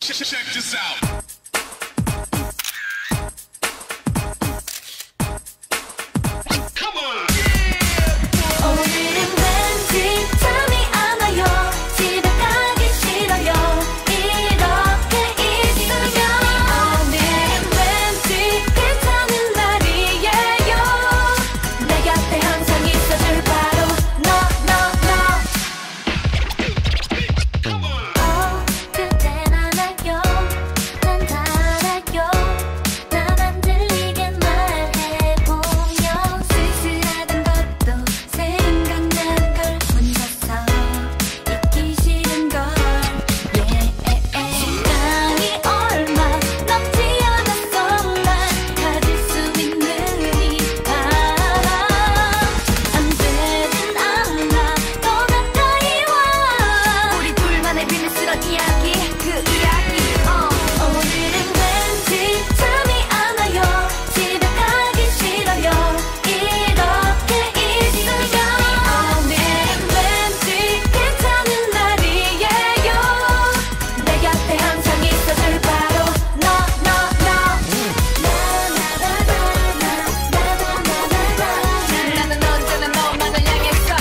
Check this out. Come on. 오늘은 왠지 잠이 안 와요. 집에 가기 싫어요. 이렇게 있으면 오늘은 왠지 괜찮은 날이에요. 내 곁에 항상 있어줄 바로 너. 그땐 알아요. 난 다 알아요. 나만 들리게 말해보면 쓸쓸하던 것도 생각나는 걸 혼자서 잊기 싫은 걸 시간이 얼마 남지 않았어. 난 가질 수 있는 이 바람 안 되진 않아. 더 가까이 와. 우리 둘만의 비밀스런 이야기 그 이야기 오늘은 왠지 잠이 안 와요. 집에 가기 싫어요. 이렇게 있으면 오늘은 왠지 괜찮은 날이에요. 내 곁에 항상 있어줄 바로 너. 나는 언제나 너만을 향했어.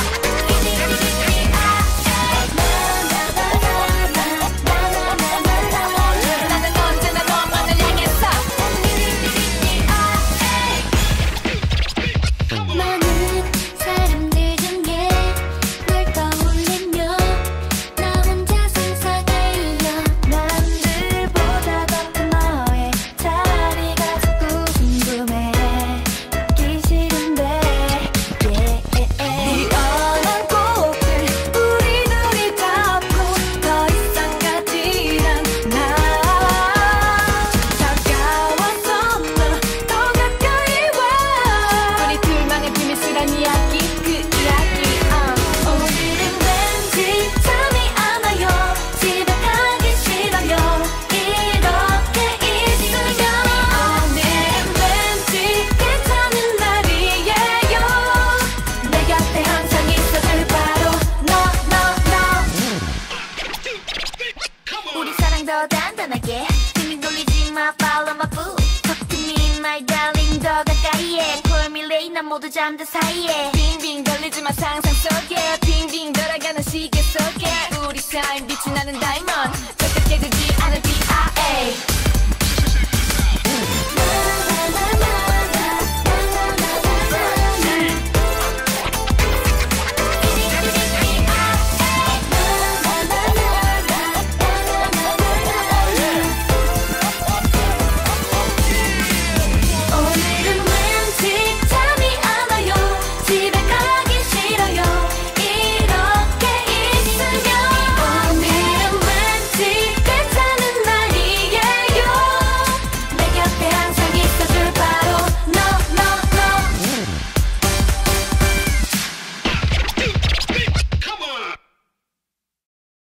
나는 언제나 너만을 향했어. 많은 사람들 중에 널 떠올리며 나 혼자 속삭이려. 남들보다 더 큰 너의 자리가 자꾸 궁금해. 잊기 싫은데 미안한 꽃을 우리 둘이 잡고 더 이상 가지 않아. 다가와서 너 더 가까이 와. 우리 둘만의 비밀스런 이야기 그 이야기 오늘은 왠지 잠이 안 와요. 집에 가기 싫어요. 이렇게 있으면 오늘은 왠지 괜찮은 날이에요. 내 곁에 항상 있어줄 바로 너. 우리 사랑 더 단단하게 빙빙 돌리지 마. Follow my foot. Talk to me my darling. 더 가까이 해. Call me late. 난 모두 잠든 사이에 빙빙 돌리지 마. 상상 속에 빙빙 돌아가는 시계 속에 우리 사이 빛이 나는 다이몬드.